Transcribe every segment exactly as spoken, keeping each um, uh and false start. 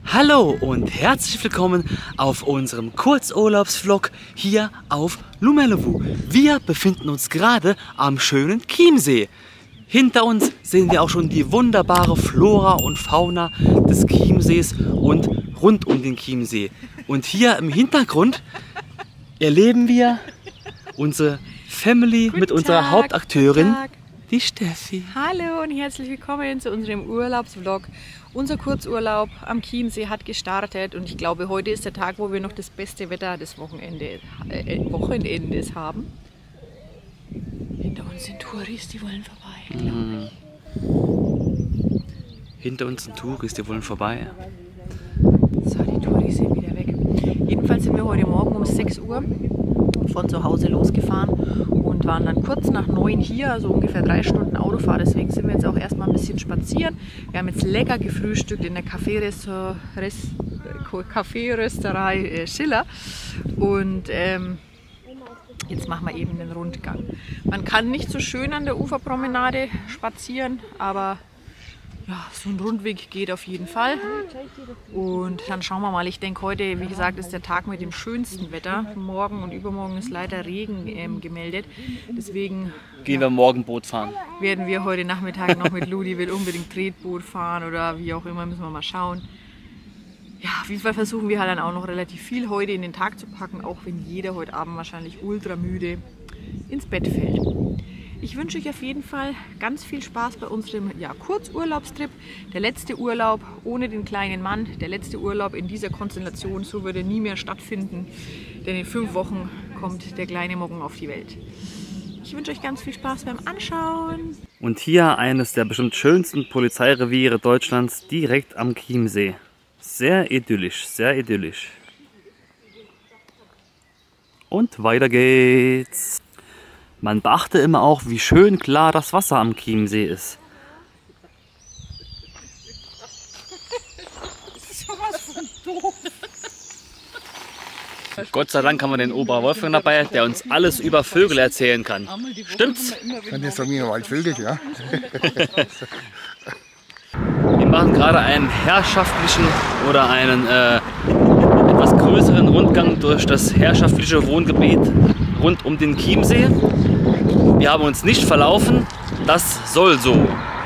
Hallo und herzlich willkommen auf unserem Kurzurlaubsvlog hier auf Lumelowu. Wir befinden uns gerade am schönen Chiemsee. Hinter uns sehen wir auch schon die wunderbare Flora und Fauna des Chiemsees und rund um den Chiemsee. Und hier im Hintergrund erleben wir unsere Family Guten mit unserer Tag, Hauptakteurin, guten Tag. die Steffi. Hallo und herzlich willkommen zu unserem Urlaubsvlog. Unser Kurzurlaub am Chiemsee hat gestartet und ich glaube, heute ist der Tag, wo wir noch das beste Wetter des Wochenende, äh, Wochenendes haben. Hinter uns sind Touris, die wollen vorbei, glaube ich. Hinter uns sind Touris, die wollen vorbei. So, die Touris sind wieder weg. Jedenfalls sind wir heute Morgen um sechs Uhr von zu Hause losgefahren und waren dann kurz nach neun hier, also ungefähr drei Stunden Autofahrt. Deswegen sind wir jetzt auch erstmal ein bisschen spazieren. Wir haben jetzt lecker gefrühstückt in der Kaffeerösterei äh, Schiller und ähm, jetzt machen wir eben den Rundgang. Man kann nicht so schön an der Uferpromenade spazieren, aber ja, so ein Rundweg geht auf jeden Fall. Und dann schauen wir mal. Ich denke, heute, wie gesagt, ist der Tag mit dem schönsten Wetter. Morgen und übermorgen ist leider Regen ähm, gemeldet. Deswegen Gehen wir morgen Boot fahren. werden wir heute Nachmittag noch mit Ludi, will unbedingt Tretboot fahren oder wie auch immer, müssen wir mal schauen. Ja, auf jeden Fall versuchen wir halt dann auch noch relativ viel heute in den Tag zu packen, auch wenn jeder heute Abend wahrscheinlich ultra müde ins Bett fällt. Ich wünsche euch auf jeden Fall ganz viel Spaß bei unserem ja, Kurzurlaubstrip. Der letzte Urlaub ohne den kleinen Mann, der letzte Urlaub in dieser Konstellation, so würde nie mehr stattfinden. Denn in fünf Wochen kommt der kleine Morgen auf die Welt. Ich wünsche euch ganz viel Spaß beim Anschauen. Und hier eines der bestimmt schönsten Polizeireviere Deutschlands, direkt am Chiemsee. Sehr idyllisch, sehr idyllisch. Und weiter geht's. Man beachte immer auch, wie schön klar das Wasser am Chiemsee ist. Gott sei Dank haben wir den Ober Wolfgang dabei, der uns alles über Vögel erzählen kann. Stimmt's? Kann jetzt sagen, wir Waldvögel, ja. Wir machen gerade einen herrschaftlichen oder einen äh, etwas größeren Rundgang durch das herrschaftliche Wohngebiet rund um den Chiemsee. Wir haben uns nicht verlaufen, das soll so.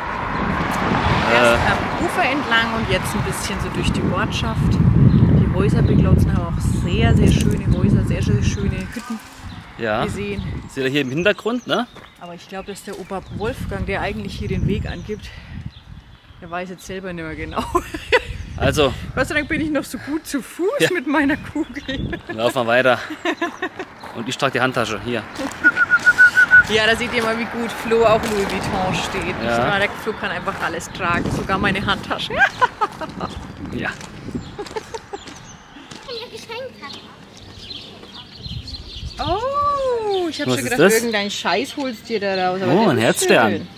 Erst am Ufer entlang und jetzt ein bisschen so durch die Ortschaft. Die Häuser beglotzen haben auch sehr, sehr schöne Häuser, sehr, sehr schöne Hütten Ja, gesehen. seht ihr hier im Hintergrund, ne? Aber ich glaube, dass der Opa Wolfgang, der eigentlich hier den Weg angibt, der weiß jetzt selber nicht mehr genau. Also, Gott sei Dank bin ich noch so gut zu Fuß Ja. mit meiner Kugel. laufen wir weiter. Und ich trage die Handtasche, hier. Ja, da seht ihr mal, wie gut Flo auch Louis Vuitton steht. Ja. Der Flo kann einfach alles tragen, sogar meine Handtasche. Ja. Oh, ich habe Was schon ist gedacht, das? irgendein Scheiß holst dir da raus. Aber Oh, das ein ist Herzstern. schön.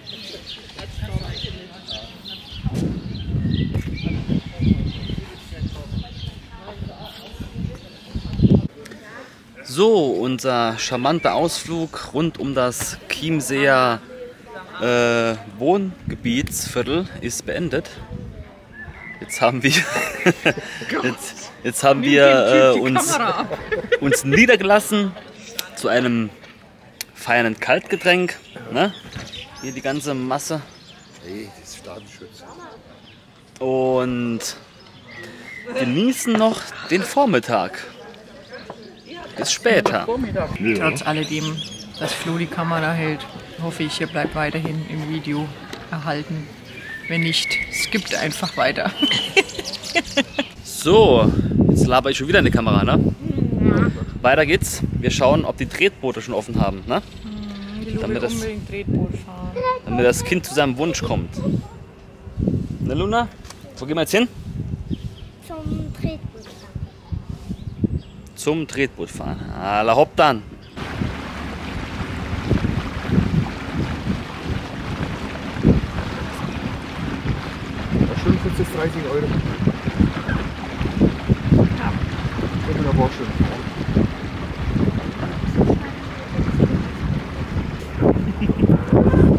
So, unser charmanter Ausflug rund um das Chiemseer äh, Wohngebietsviertel ist beendet. Jetzt haben wir, jetzt, jetzt haben wir äh, Die uns, Kamera ab. uns niedergelassen zu einem feinen Kaltgetränk. Ne? Hier die ganze Masse. Nee, das ist Staatenschutz. Und genießen noch den Vormittag. Bis später. Trotz alledem, dass Flo die Kamera hält, hoffe ich, ihr bleibt weiterhin im Video erhalten. Wenn nicht, skippt einfach weiter. So, jetzt laber ich schon wieder in die Kamera, ne? Weiter geht's. Wir schauen, ob die Tretboote schon offen haben, ne? Die Lu Damit will das- unbedingt Tretboot fahren. Damit das Kind zu seinem Wunsch kommt. Ne, Luna? Wo gehen wir jetzt hin? Zum Tretboot. Zum Tretboot fahren. Alla hopp dann. Ja, schön kostet es dreißig Euro. Ja. Das ist aber auch schön.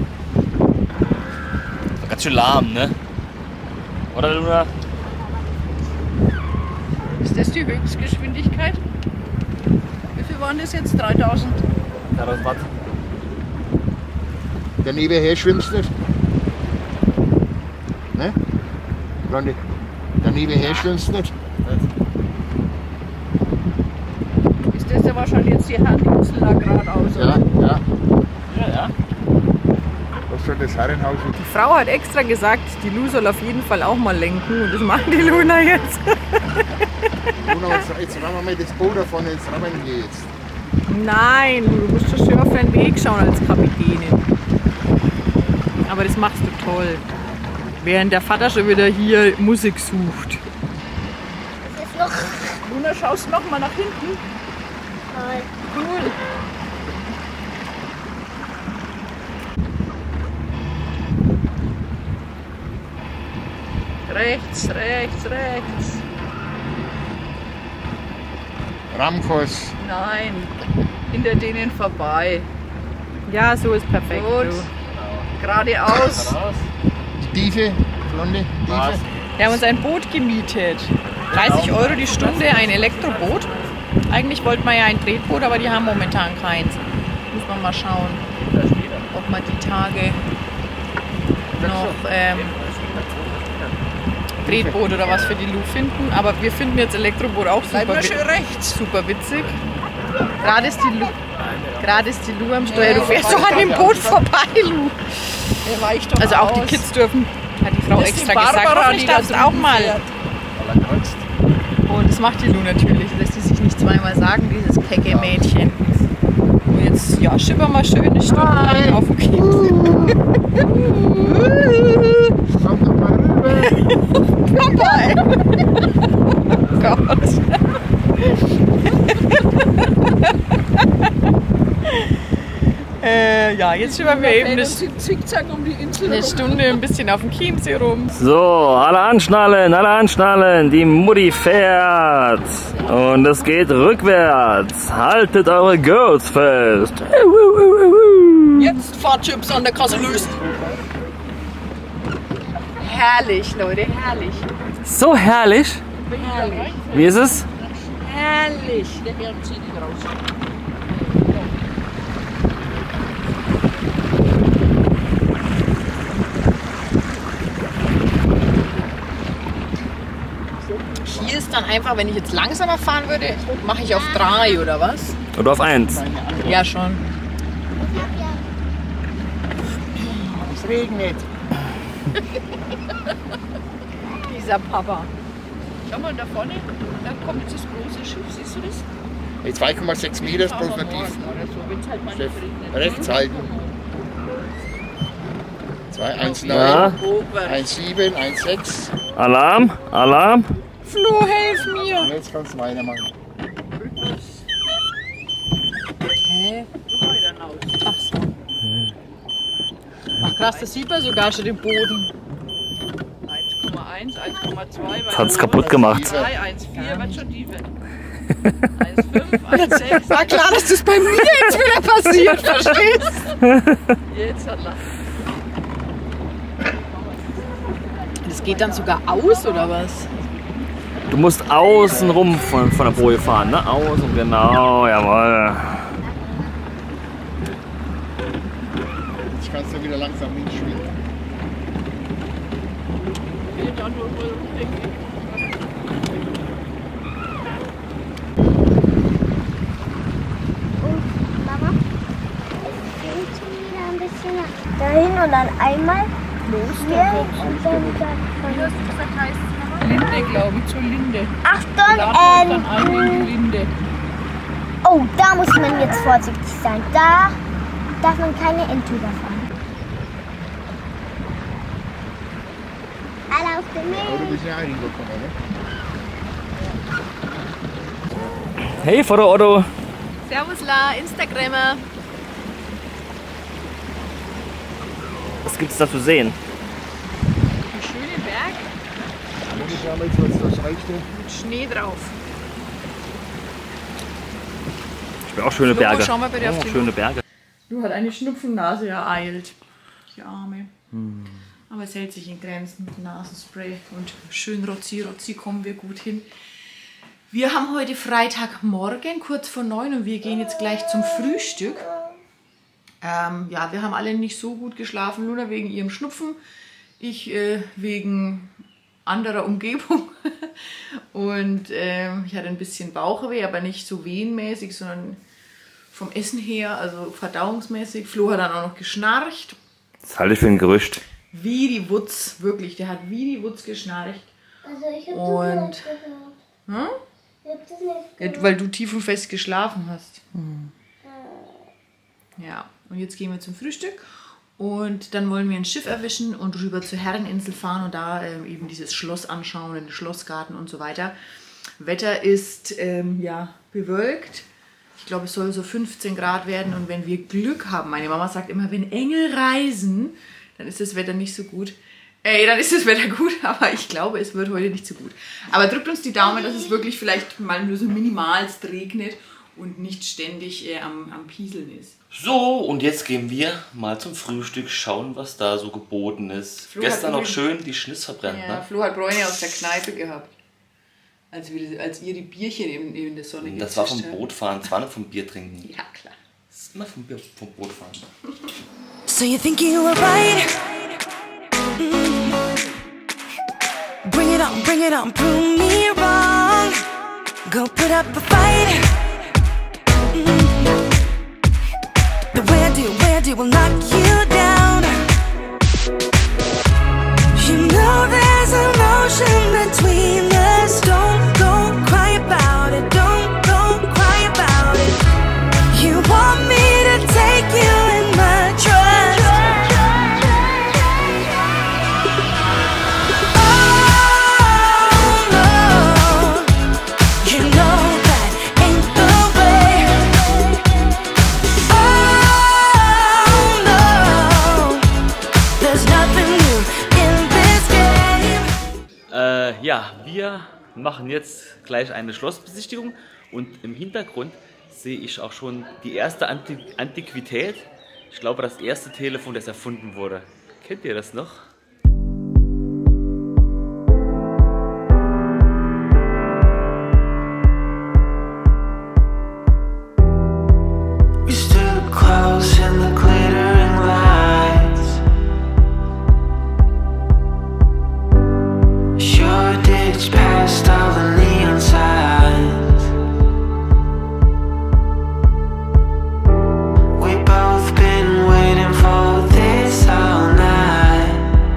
Ganz schön lahm, ne? Oder, Luna? Ist das die Höchstgeschwindigkeit? Wie viel waren das jetzt? dreitausend? dreitausend Watt. Der nebenher schwimmst nicht. Ne? Blonde. Der nebenher schwimmst nicht. Ist das ja wahrscheinlich jetzt die Herreninsel da geradeaus, Ja, oder? ja. Ja, ja. Das ist schon das Herrenhaus. Die Frau hat extra gesagt, die Lu soll auf jeden Fall auch mal lenken und das macht die Luna jetzt. Luna, jetzt, jetzt rammen wir mal das Boot da vorne, jetzt rammen wir jetzt. Nein, du musst schon schön auf deinen Weg schauen als Kapitänin. Aber das machst du toll. Während der Vater schon wieder hier Musik sucht. Das ist noch Luna, schaust du noch mal nach hinten? toll. Cool. Rechts, rechts, rechts. Ramkos. Nein, hinter denen vorbei. Ja, so ist perfekt. Gut. Geradeaus. Die Tiefe, Blonde, Tiefe. Wir haben uns ein Boot gemietet. dreißig Euro die Stunde, ein Elektroboot. Eigentlich wollten wir ja ein Tretboot, aber die haben momentan keins. Muss man mal schauen, ob man die Tage noch ähm, Tretboot oder was für die Lu finden. Aber wir finden jetzt Elektroboot auch super, wi rechts. super witzig. Gerade ist die Lu, gerade ist die Lu am Steuer. Du fährst doch an dem Boot vorbei, Lu. Also auch die Kids dürfen, hat die Frau extra gesagt. Hoffentlich darfst du auch mal. Und das macht die Lu natürlich, lässt sie sich nicht zweimal sagen, dieses kecke Mädchen. Und jetzt, ja, schippern wir schön eine Stunde auf dem Kind. Komm doch mal rüber. Papa! Oh Gott. äh, ja, jetzt schippern wir eben eine, eine Stunde ein bisschen auf dem Chiemsee rum. So, alle anschnallen, alle anschnallen. Die Mutti fährt. Und es geht rückwärts. Haltet eure Girls fest. Jetzt Fahrtchips an der Kasse löst. Herrlich, Leute, herrlich. So herrlich. Herrlich. Wie ist es? Herrlich. Der Herr zieht ihn raus. Hier ist dann einfach, wenn ich jetzt langsamer fahren würde, mache ich auf drei oder was? Oder auf eins? Ja, schon. Es regnet. Dieser Papa. Schau mal da vorne, da kommt jetzt das große Schiff, siehst du das? Hey, zwei Komma sechs Meter ist bloß noch tief. Chef, rechts halten. zwei, eins, Ja. neun, eins, sieben, eins, sechs. Alarm, Alarm. Flo, helf mir! Und jetzt kannst du weitermachen. Hä? Ach so. Ach krass, das sieht man sogar schon den Boden. eins Komma eins, eins Komma zwei. Das hat's kaputt gemacht. drei, eins Komma vier, wird schon tiefer. eins Komma fünf, eins Komma sechs. War klar, dass das bei mir jetzt wieder passiert, verstehst? Jetzt hat er. Das geht dann sogar aus, oder was? Du musst außen rum von, von der Boje fahren, ne? Außen, genau, jawohl. Jetzt kannst du wieder langsam mitschwimmen. Mama, willst du wieder ein bisschen dahin und dann einmal hier und dann dann Linde, glaube ich, zur Linde. Achtung, Dann ähm, ein in die Linde. oh, da muss man jetzt vorsichtig sein. Da darf man keine Ente überfahren. Alle auf den Aber du Weg. bist ja reingekommen, ne? Hey, Foto Otto. Servus La, Instagrammer. Was gibt's da zu sehen? Ein schöner Berg Ich schau mal jetzt, was das reicht. mit Schnee drauf. Ich will auch schöne Flo, Berge. schau mal bitte auf Oh, die- schöne Berge. Du hat eine Schnupfennase ereilt. Die Arme. Aber es hält sich in Grenzen mit Nasenspray und schön Rotzi, Rotzi kommen wir gut hin. Wir haben heute Freitagmorgen, kurz vor neun, und wir gehen jetzt gleich zum Frühstück. Ähm, ja, wir haben alle nicht so gut geschlafen, Luna wegen ihrem Schnupfen, ich äh, wegen anderer Umgebung. Und ähm, ich hatte ein bisschen Bauchweh, aber nicht so wehenmäßig, sondern vom Essen her, also verdauungsmäßig. Flo hat dann auch noch geschnarcht. Das halte ich für ein Gerücht. Wie die Wutz, wirklich, der hat wie die Wutz geschnarcht. Also ich habe Und, das nicht gehört. hm? Ich hab das nicht gehört. Ja, weil du tief und fest geschlafen hast. Hm. Ja, und jetzt gehen wir zum Frühstück und dann wollen wir ein Schiff erwischen und rüber zur Herreninsel fahren und da ähm, eben dieses Schloss anschauen, den Schlossgarten und so weiter. Wetter ist ähm, ja bewölkt. Ich glaube, es soll so fünfzehn Grad werden und wenn wir Glück haben, meine Mama sagt immer, wenn Engel reisen, dann ist das Wetter nicht so gut. Ey, dann ist das Wetter gut, aber ich glaube, es wird heute nicht so gut. Aber drückt uns die Daumen, dass es wirklich vielleicht mal nur so minimalst regnet und nicht ständig äh, am, am Pieseln ist. So, und jetzt gehen wir mal zum Frühstück, schauen, was da so geboten ist. Flo Gestern hat noch schön die Schniss verbrennt, Ja, ne? Flo hat Bräune aus der Kneipe gehabt. Als, wir, als ihr die Bierchen in, in der Sonne Das war vom gezischt habt. Bootfahren, das war nicht vom Bier trinken. Ja, klar. Das ist immer vom, Bier, vom Bootfahren. So you think you were right? Mm. Bring it on, bring it on, prove me wrong. Go put up a fight. Mm. The way I do, way I do will knock you down. You know there's an ocean between us. Don't go cry about it. Don't go cry about it. You want me to take you in my trust. Oh no, you know that ain't the way. Oh no, there's nothing new in this game. Äh, ja, wir machen jetzt gleich eine Schlossbesichtigung und im Hintergrund sehe ich auch schon die erste Anti Antiquität. Ich glaube, das erste Telefon, das erfunden wurde. Kennt ihr das noch? We stood close in the glittering lights. Shoreditch past all the neon signs. We both been waiting for this all night.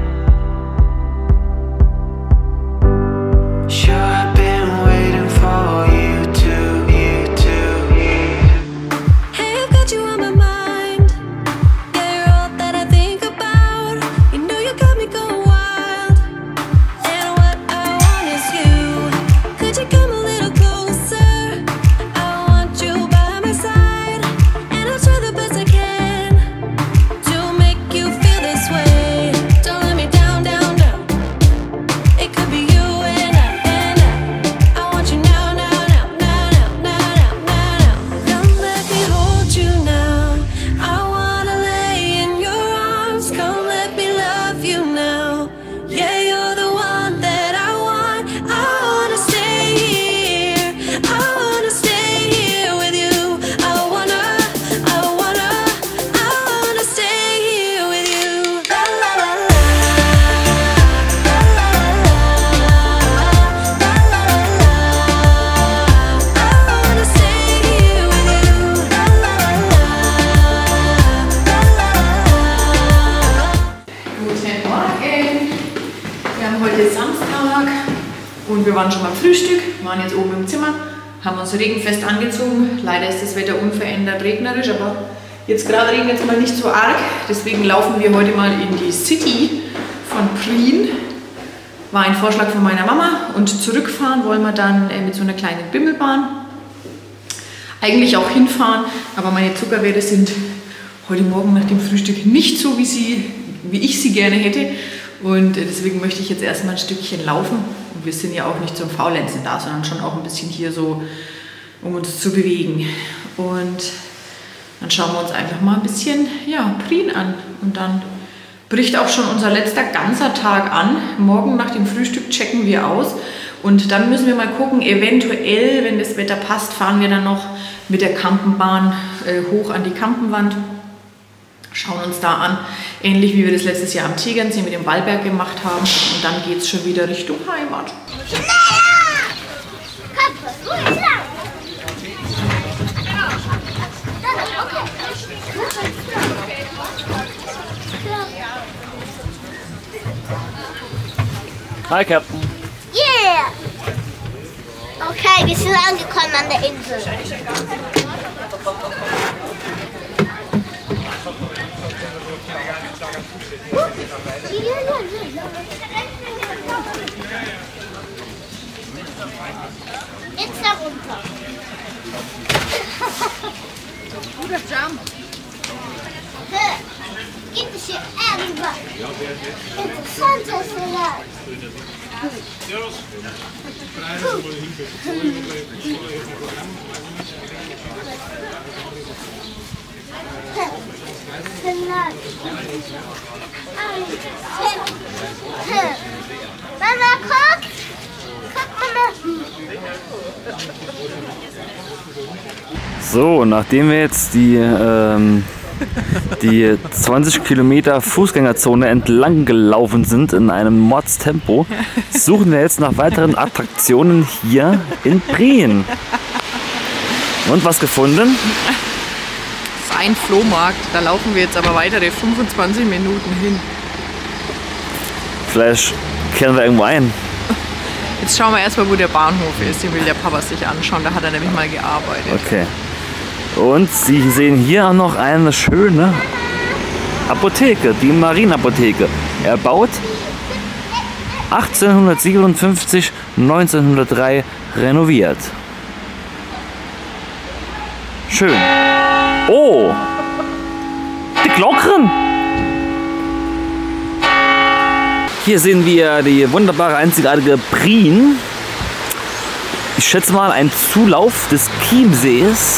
Sure, I've been waiting for you to, you to, you to. Hey, I've got you on my mind. Yeah, you're all that I think about. You know you got me going wild. And what I want is you. Could you come a little closer? I want you by my side. And I'll try the best I can to make you feel this way. Don't let me down, down, down. It could be you and I, and I. I want you now, now, now, now, now, now, now, now. Come let me hold you now. I wanna lay in your arms. Come let me love you now. Yeah, you're the one that I want. I wanna stay here. I wanna stay here with you. I wanna, I wanna, I wanna stay here with you. La la la la. La la la la. La la la la. I wanna stay here with you. La la la la. Guten Morgen. Wir haben heute Samstag und wir waren schon beim Frühstück, waren jetzt oben im Zimmer, haben uns regenfest angezogen. Leider ist das Wetter unverändert regnerisch, aber jetzt gerade regnet es mal nicht so arg. Deswegen laufen wir heute mal in die City von Prien. War ein Vorschlag von meiner Mama und zurückfahren wollen wir dann äh, mit so einer kleinen Bimmelbahn. Eigentlich auch hinfahren, aber meine Zuckerwerte sind heute Morgen nach dem Frühstück nicht so, wie, sie, wie ich sie gerne hätte. Und äh, deswegen möchte ich jetzt erstmal ein Stückchen laufen. Und wir sind ja auch nicht zum Faulenzen da, sondern schon auch ein bisschen hier so, um uns zu bewegen. Und dann schauen wir uns einfach mal ein bisschen, ja, Prien an. Und dann bricht auch schon unser letzter ganzer Tag an. Morgen nach dem Frühstück checken wir aus. Und dann müssen wir mal gucken, eventuell, wenn das Wetter passt, fahren wir dann noch mit der Kampenbahn äh, hoch an die Kampenwand. Schauen uns da an, ähnlich wie wir das letztes Jahr am Tegernsee mit dem Wallberg gemacht haben. Und dann geht es schon wieder Richtung Heimat. Hi, Captain. Yeah! Okay, wir sind angekommen an der Insel. Jetzt da runter. Guter Jump. Gibt es hier irgendwas Interessantes vielleicht? Mama, guck! Guck, Mama! So, nachdem wir jetzt die, ähm, die zwanzig Kilometer Fußgängerzone entlang gelaufen sind in einem Mordstempo, suchen wir jetzt nach weiteren Attraktionen hier in Prien. Und was gefunden? Das ist ein Flohmarkt, da laufen wir jetzt aber weitere fünfundzwanzig Minuten hin. Vielleicht kehren wir irgendwo ein. Jetzt schauen wir erstmal, wo der Bahnhof ist. Den will der Papa sich anschauen, da hat er nämlich mal gearbeitet. Okay. Und Sie sehen hier auch noch eine schöne Apotheke, die Marienapotheke. Erbaut achtzehnhundertsiebenundfünfzig, neunzehnhundertdrei renoviert. Schön. Oh! Die Glocken! Hier sehen wir die wunderbare, einzigartige Prien. Ich schätze mal ein Zulauf des Chiemsees.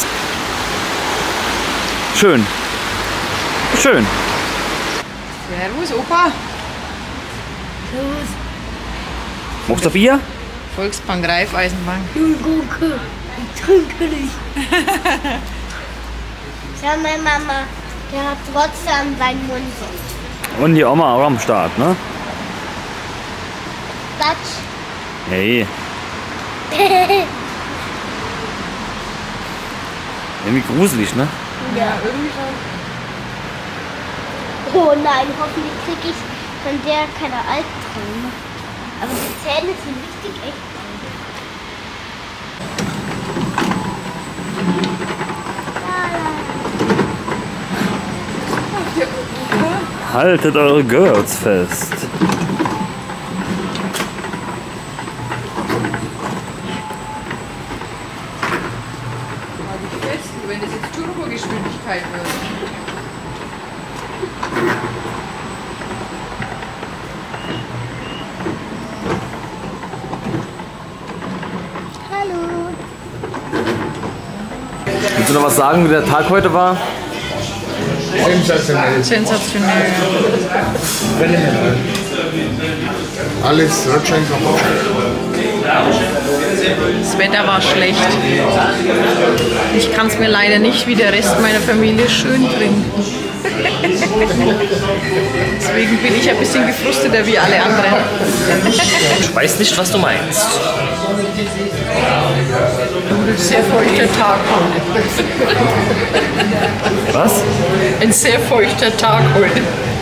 Schön. Schön. Servus, Opa. Servus. Mocht's du Bier? Volksbank Raiffeisenbank. Danke. Ich trinke nicht. Schau mal, Mama. Der hat trotzdem seinen Mund. Und die Oma auch am Start, ne? Quatsch. Hey. Irgendwie gruselig, ne? Ja, irgendwie schon. Oh nein, hoffentlich krieg ich von der keine Albträume. Aber die Zähne sind richtig echt. Haltet eure Girls fest. Wenn das jetzt Turbogeschwindigkeit wird. Hallo. Willst du noch was sagen, wie der Tag heute war? Sensationell. Sensationell. Alles Rutschein kaputt. Das Wetter war schlecht. Ich kann es mir leider nicht wie der Rest meiner Familie schön trinken. Deswegen bin ich ein bisschen gefrusteter wie alle anderen. Ich weiß nicht, was du meinst. Ein sehr feuchter Tag heute. Was? Ein sehr feuchter Tag heute.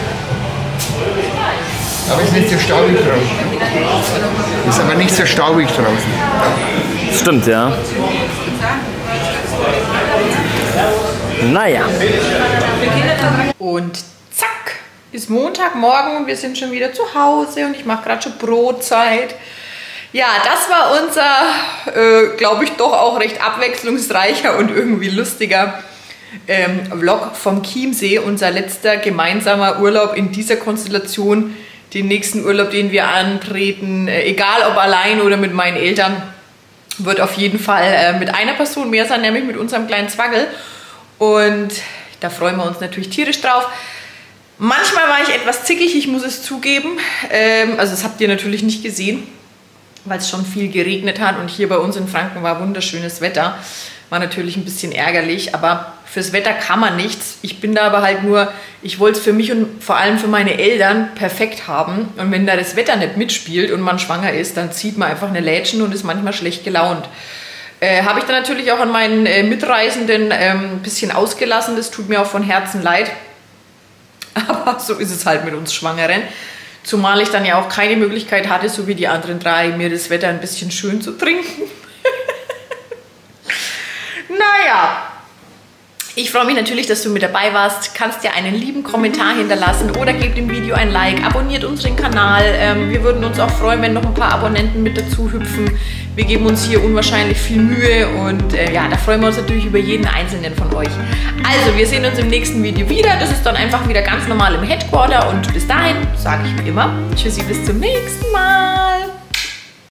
Aber es ist nicht so staubig draußen. Ist aber nicht so staubig draußen. Stimmt, ja. Naja. Und zack, ist Montagmorgen und wir sind schon wieder zu Hause und ich mache gerade schon Brotzeit. Ja, das war unser, äh, glaube ich, doch auch recht abwechslungsreicher und irgendwie lustiger ähm, Vlog vom Chiemsee. Unser letzter gemeinsamer Urlaub in dieser Konstellation. Den nächsten Urlaub, den wir antreten, äh, egal ob allein oder mit meinen Eltern, wird auf jeden Fall äh, mit einer Person mehr sein, nämlich mit unserem kleinen Zwagel. Und da freuen wir uns natürlich tierisch drauf. Manchmal war ich etwas zickig, ich muss es zugeben. Ähm, also das habt ihr natürlich nicht gesehen. weil es schon viel geregnet hat und hier bei uns in Franken war wunderschönes Wetter. War natürlich ein bisschen ärgerlich, aber fürs Wetter kann man nichts. Ich bin da aber halt nur, ich wollte es für mich und vor allem für meine Eltern perfekt haben. Und wenn da das Wetter nicht mitspielt und man schwanger ist, dann zieht man einfach eine Lätschen und ist manchmal schlecht gelaunt. Äh, Habe ich dann natürlich auch an meinen äh, Mitreisenden ein ähm, bisschen ausgelassen. Das tut mir auch von Herzen leid. Aber so ist es halt mit uns Schwangeren. Zumal ich dann ja auch keine Möglichkeit hatte, so wie die anderen drei, mir das Wetter ein bisschen schön zu trinken. Naja, ich freue mich natürlich, dass du mit dabei warst. Kannst dir einen lieben Kommentar hinterlassen oder gebt dem Video ein Like, abonniert unseren Kanal. Ähm, wir würden uns auch freuen, wenn noch ein paar Abonnenten mit dazu hüpfen. Wir geben uns hier unwahrscheinlich viel Mühe und äh, ja, da freuen wir uns natürlich über jeden einzelnen von euch. Also, wir sehen uns im nächsten Video wieder. Das ist dann einfach wieder ganz normal im Headquarter und bis dahin sage ich wie immer Tschüssi, bis zum nächsten Mal.